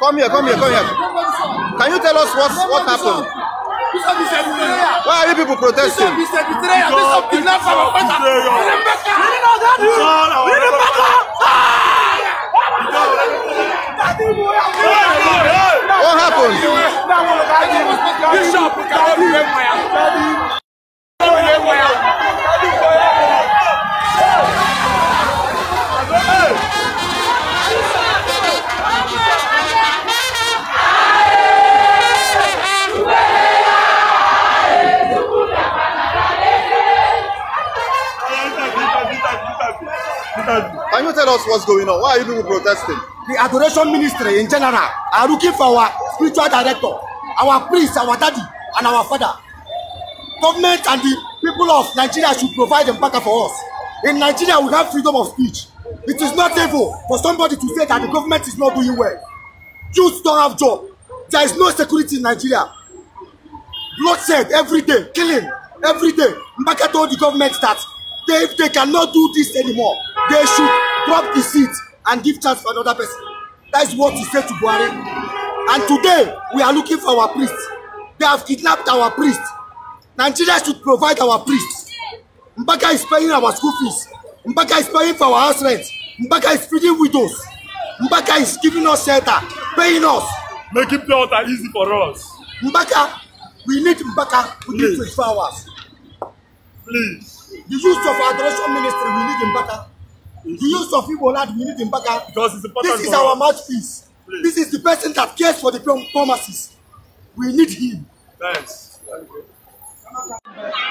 Come here. Can you tell us what happened? Why are you people protesting? What happened? Can you tell us what's going on? Why are you people protesting? The adoration ministry in general are looking for our spiritual director, our priest, our daddy, and our father. Government and the people of Nigeria should provide Mbaka for us. In Nigeria, we have freedom of speech. It is not evil for somebody to say that the government is not doing well. Youths don't have job. There is no security in Nigeria. Bloodshed every day, killing every day. Mbaka told the government that if they cannot do this anymore, they should drop the seat and give chance for another person. That is what he said to Buhari. And today, we are looking for our priest. They have kidnapped our priest. Nigeria should provide our priest. Mbaka is paying our school fees. Mbaka is paying for our house rent. Mbaka is feeding widows. Mbaka is giving us shelter, paying us. Making water easy for us. Mbaka, we need Mbaka within 24 hours. Please. The use of adoration ministry, we need Mbaka. The use of Igbo land, we need Mbaka. Because it's important. This is our mouthpiece. This is the person that cares for the promises. We need him. Thanks. Thank you.